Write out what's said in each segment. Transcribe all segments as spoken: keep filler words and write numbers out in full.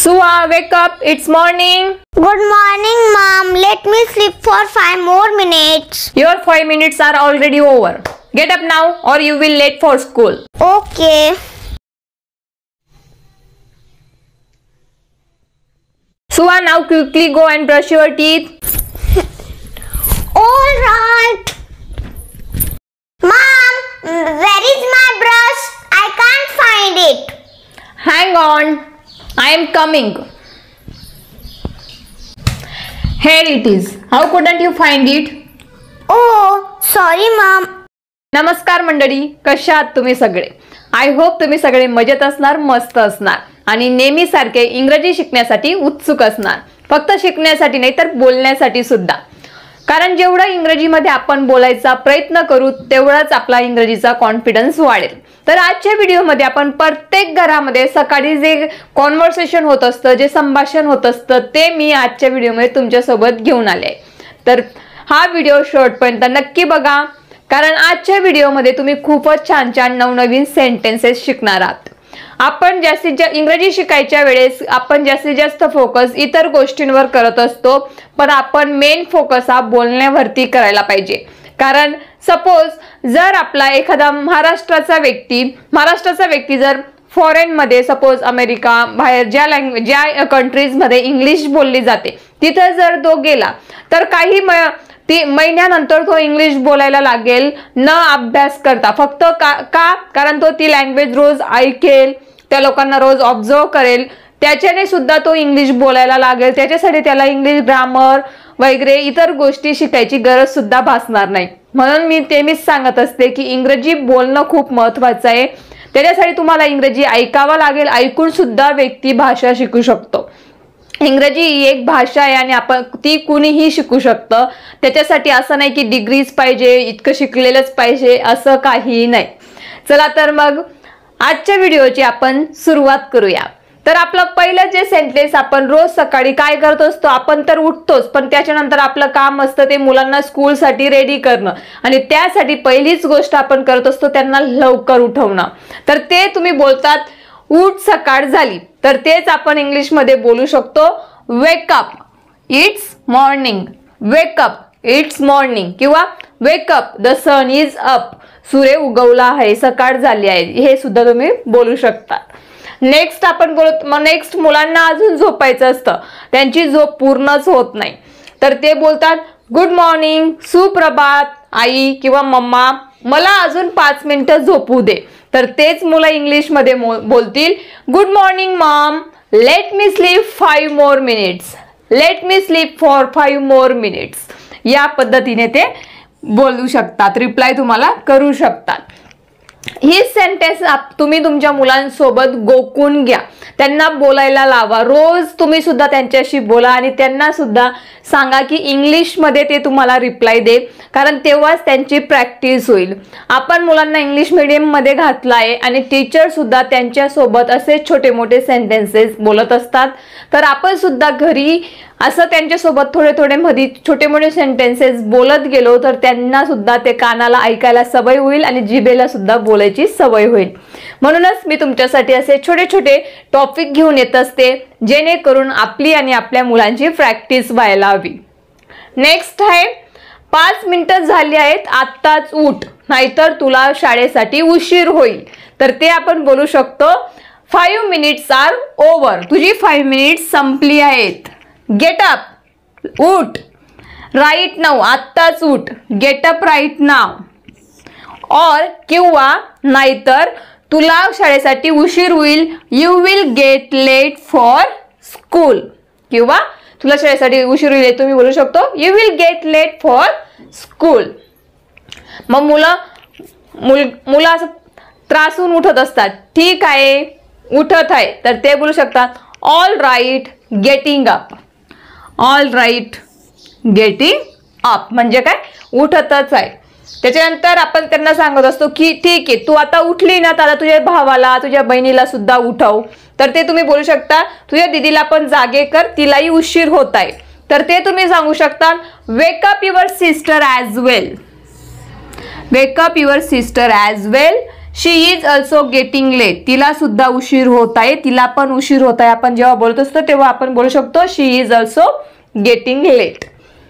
Sua, wake up, it's morning. Good morning, Mom. Let me sleep for five more minutes. Your five minutes are already over. Get up now or you will late for school. Okay. Sua, now quickly go and brush your teeth. All right. Mom, where is my brush? I can't find it. Hang on, I am coming. Here it is. How couldn't you find it? Oh, sorry, Mom. नमस्कार मंडळी, कशा आहात तुम्ही सगळे? I hope तुम्ही सगळे मजेत असणार, मस्त असणार आणि नेहमी सारखे इंग्रजी शिकण्यासाठी उत्सुक असणार. फक्त शिकण्यासाठी नाही तर बोलण्यासाठी सुद्धा. कारण जेवढा इंग्रजीमध्ये आपण बोलायचा प्रयत्न करू तेवढाच आपला इंग्रजीचा कॉन्फिडन्स वाढेल. तर आजच्या व्हिडिओमध्ये आपण प्रत्येक घरामध्ये सकाळी जे कॉन्व्हर्सेशन होत असतं, जे संभाषण होत असतं ते मी आजच्या व्हिडिओमध्ये तुमच्यासोबत घेऊन आले. तर हा व्हिडिओ शेवटपर्यंत नक्की बघा, कारण आजच्या व्हिडिओमध्ये तुम्ही खूपच छान छान नवनवीन सेंटेन्सेस शिकणार आहात. आपण जास्तीत जास्त इंग्रजी शिकायच्या वेळेस आपण जास्तीत जास्त फोकस इतर गोष्टींवर करत असतो, पण आपण मेन फोकस हा बोलण्यावरती करायला पाहिजे. कारण सपोज जर आपला एखादा महाराष्ट्राचा व्यक्ती महाराष्ट्राचा व्यक्ती जर फॉरेन मध्ये सपोज अमेरिका बाहेर ज्या लँग्वेज ज्या कंट्रीजमध्ये इंग्लिश बोलली जाते तिथे जर तो गेला तर काही ती महिन्यानंतर तो इंग्लिश बोलायला लागेल न अभ्यास करता. फक्त का का कारण तो ती लँग्वेज रोज ऐकेल, त्या लोकांना रोज ऑब्झर्व करेल, त्याच्याने सुद्धा तो इंग्लिश बोलायला लागेल. त्याच्यासाठी त्याला इंग्लिश ग्रामर वगैरे इतर गोष्टी शिकायची गरज सुद्धा भासणार नाही. म्हणून मी नेहमीच सांगत असते की इंग्रजी बोलणं खूप महत्त्वाचं आहे. त्याच्यासाठी तुम्हाला इंग्रजी ऐकावं लागेल, ऐकून सुद्धा व्यक्ती भाषा शिकू शकतो. इंग्रजी ही एक भाषा आहे आणि आपण ती कुणीही शिकू शकतं. त्याच्यासाठी असं नाही की डिग्रीज पाहिजे, इतकं शिकलेलंच पाहिजे, असं काही नाही. चला तर मग आजच्या व्हिडिओची आपण सुरुवात करूया. तर आपलं पहिलं जे सेंटेन्स, आपण रोज सकाळी काय करत असतो, आपण तर उठतोच पण त्याच्यानंतर आपलं काम असतं ते मुलांना स्कूलसाठी रेडी करणं आणि त्यासाठी पहिलीच गोष्ट आपण करत असतो त्यांना लवकर उठवणं. तर ते तुम्ही बोलतात उठ सकाळ झाली, तर तेच आपण इंग्लिश मध्ये बोलू शकतो wake up it's morning. Wake up it's morning किंवा wake up the sun is up, सूर्य उगवला आहे, सकाळ झाली आहे, हे सुद्धा तुम्ही बोलू शकता. नेक्स्ट आपण बोलत मग नेक्स्ट मुलांना अजून झोपायचं असतं, त्यांची झोप पूर्णच होत नाही, तर ते बोलतात गुड मॉर्निंग, सुप्रभात आई किंवा मम्मा, मला अजून पाच मिनिटं झोपू दे. तर तेच मुलं इंग्लिश मध्ये बोलतील good morning mom, let me sleep five more minutes, let me sleep for five more minutes. या पद्धतीने ते बोलू शकतात, रिप्लाय तुम्हाला करू शकतात. ही सेंटेन्स तुम्ही तुमच्या मुलांसोबत गोकून घ्या, त्यांना बोलायला लावा. रोज तुम्ही सुद्धा त्यांच्याशी बोला आणि त्यांना सुद्धा सांगा की इंग्लिशमध्ये ते तुम्हाला रिप्लाय दे, कारण तेव्हाच त्यांची प्रॅक्टिस होईल. आपण मुलांना इंग्लिश मीडियममध्ये घातलं आहे आणि टीचर सुद्धा त्यांच्यासोबत असे छोटे मोठे सेंटेन्सेस बोलत असतात. तर आपण सुद्धा घरी असं त्यांच्यासोबत थोडे थोडे मध्ये छोटे मोठे सेंटेन्सेस बोलत गेलो तर त्यांना सुद्धा ते कानाला ऐकायला सवय होईल आणि जिभेला सुद्धा बोलायची सवय होईल. म्हणूनच मी तुमच्यासाठी असे छोटे छोटे टॉपिक घेऊन येत असते जेणेकरून आपली आणि आपल्या मुलांची प्रॅक्टिस व्हायला हवी. नेक्स्ट आहे पाच मिनिटं झाली आहेत, आत्ताच उठ नाहीतर तुला शाळेसाठी उशीर होईल. तर ते आपण बोलू शकतो फाईव्ह मिनिट्स आर ओव्हर, तुझी फाईव्ह मिनिट्स संपली आहेत. गेट अप उठ, राईट नाव आत्ताच उठ, गेट अप राईट नाव. और किंवा नाहीतर तुला शाळेसाठी उशीर होईल, you will get late for school, किंवा तुला शाळेसाठी उशीर होईल तुम्ही बोलू शकतो you will get late for school. मग मुलं मुल मुलं असं त्रासून उठत असतात, ठीक आहे उठत आहे, तर ते बोलू शकतात all right getting up, all right getting up म्हणजे काय उठतच आहे. त्याच्यानंतर आपण त्यांना सांगत असतो की ठीक आहे तू आता उठली ना, तर तुझ्या भावाला तुझ्या बहिणीला सुद्धा उठव. तर ते तुम्ही बोलू शकता तुझ्या दीदीला पण जागे कर, तिलाही उशीर होत आहे. तर ते तुम्ही सांगू शकता wake up your sister as well, wake up your sister as well, she is also getting late. तिला सुद्धा उशीर होत आहे, तिला पण उशीर होत आहे. आपण जेव्हा बोलत असतो तेव्हा आपण बोलू शकतो she is also getting late.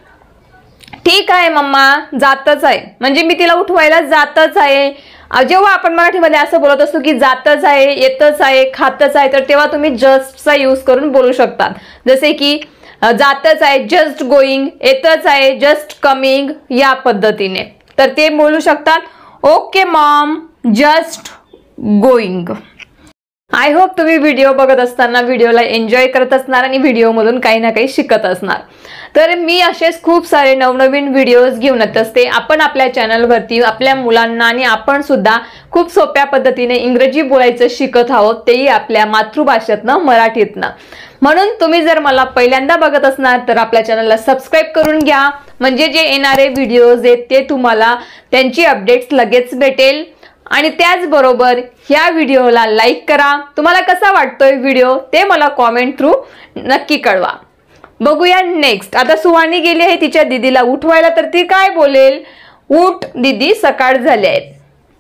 ठीक आहे मम्मा, जातच आहे, म्हणजे मी तिला उठवायला जातच आहे. जेव्हा आपण मराठीमध्ये असं बोलत असतो की जातच आहे, येतच आहे, खातच आहे, तर तेव्हा तुम्ही जस्टचा यूज करून बोलू शकता. जसे की जातच आहे, जस्ट गोईंग, येतच आहे, जस्ट कमिंग, या पद्धतीने. तर ते बोलू शकतात okay mom, just going. I hope तुम्ही व्हिडिओ बघत असताना व्हिडिओला एन्जॉय करत असणार आणि व्हिडिओमधून काही ना काही शिकत असणार. तर मी असेच खूप सारे नवनवीन व्हिडिओज घेऊन येत असते. आपण आपल्या चॅनलवरती आपल्या मुलांना आणि आपण सुद्धा खूप सोप्या पद्धतीने इंग्रजी बोलायचं शिकत आहोत, तेही आपल्या मातृभाषेतनं, मराठीतनं. म्हणून तुम्ही जर मला पहिल्यांदा बघत असणार तर आपल्या चॅनलला सबस्क्राईब करून घ्या, म्हणजे जे येणारे व्हिडिओज आहेत ते तुम्हाला त्यांची अपडेट्स लगेच भेटेल. आणि त्याचबरोबर ह्या व्हिडिओला लाईक करा. तुम्हाला कसा वाटतोय व्हिडिओ ते मला कॉमेंट थ्रू नक्की कळवा. बघूया नेक्स्ट. आता सुहानी गेली आहे तिच्या दीदीला उठवायला, तर ती काय बोलेल? उठ दीदी, सकाळ झाली आहे.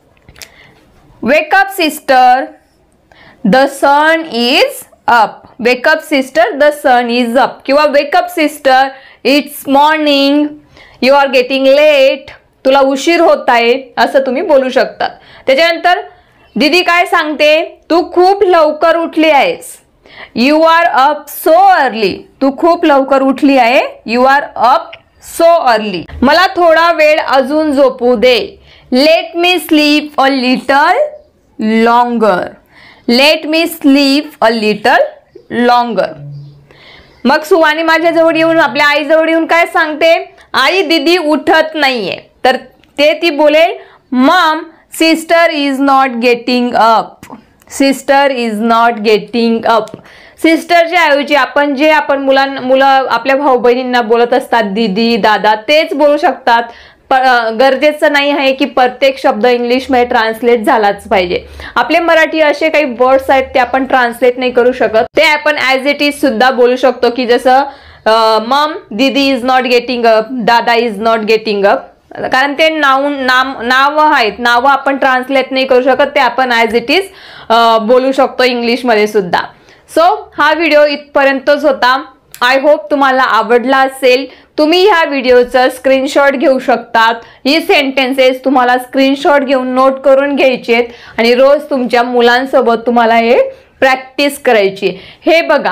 Wake up sister, the sun is up. Wake up sister, the sun is up. किंवा wake up sister, it's morning, you are getting late. तुला उशीर होत आहे, असं तुम्ही बोलू शकता. त्याच्यानंतर दीदी काय सांगते? तू खूप लवकर उठली आहेस. You are up so early. तू खूप लवकर उठली आहे. You are up so early. मला थोडा वेळ अजून झोपू दे. Let me sleep a little longer. Let me sleep a little longer. मग सुवानी माझ्याजवळ येऊन, आपल्या आईजवळ येऊन काय सांगते? आई दीदी उठत नाहीये. तर ते ती बोलेल mom, sister is not getting up. Sister is not getting up. सिस्टरच्या ऐवजी आपण जे आपण मुलां मुलं आपल्या भाऊ बहिणींना बोलत असतात दीदी, दादा, तेच बोलू शकतात. गरजेचं नाही आहे की प्रत्येक शब्द इंग्लिशमध्ये ट्रान्सलेट झालाच पाहिजे. आपले मराठी असे काही वर्ड्स आहेत ते आपण ट्रान्सलेट नाही करू शकत, ते आपण ॲज इट इज सुद्धा बोलू शकतो. की जसं mom didi is not getting up, dada is not getting up. कारण ते नाव नाम नाव आहेत, नावं आपण ट्रान्सलेट नाही करू शकत, ते आपण ॲज इट इज बोलू शकतो इंग्लिशमध्ये सुद्धा. सो हा व्हिडिओ इथपर्यंतच होता. आय होप तुम्हाला आवडला असेल. तुम्ही ह्या व्हिडिओचं स्क्रीनशॉट घेऊ शकतात. ही सेंटेन्सेस तुम्हाला स्क्रीनशॉट घेऊन नोट करून घ्यायचे आहेत आणि रोज तुमच्या मुलांसोबत तुम्हाला हे प्रॅक्टिस करायची. हे बघा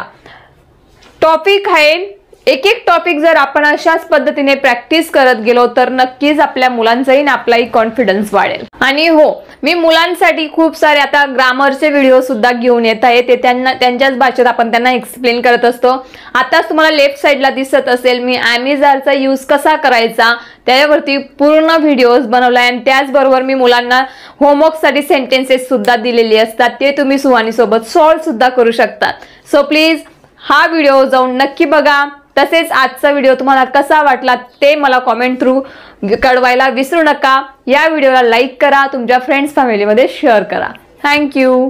टॉपिक आहे, एक एक टॉपिक जर आपण अशाच पद्धतीने प्रॅक्टिस करत गेलो तर नक्कीच आपल्या मुलांचाही आणि आपलाही कॉन्फिडन्स वाढेल. आणि हो, मी मुलांसाठी खूप सारे आता ग्रामरचे व्हिडिओ सुद्धा घेऊन येत आहे. ते त्यांना त्यांच्याच भाषेत आपण त्यांना एक्सप्लेन करत असतो. आताच तुम्हाला लेफ्ट साईडला दिसत असेल मी ॲमेझॉनचा यूज कसा करायचा त्याच्यावरती पूर्ण व्हिडिओज बनवलाय. आणि त्याचबरोबर मी मुलांना होमवर्कसाठी सेंटेन्सेस सुद्धा दिलेली असतात, ते तुम्ही सुहानीसोबत सॉल्व सुद्धा करू शकतात. सो प्लीज हा व्हिडिओ जाऊन नक्की बघा. तसेच आजचा व्हिडिओ तुम्हाला कसा वाटला ते मला कॉमेंट थ्रू कळवायला विसरू नका. या व्हिडिओला लाईक करा, तुमच्या फ्रेंड्स फॅमिलीमध्ये शेअर करा. थँक्यू.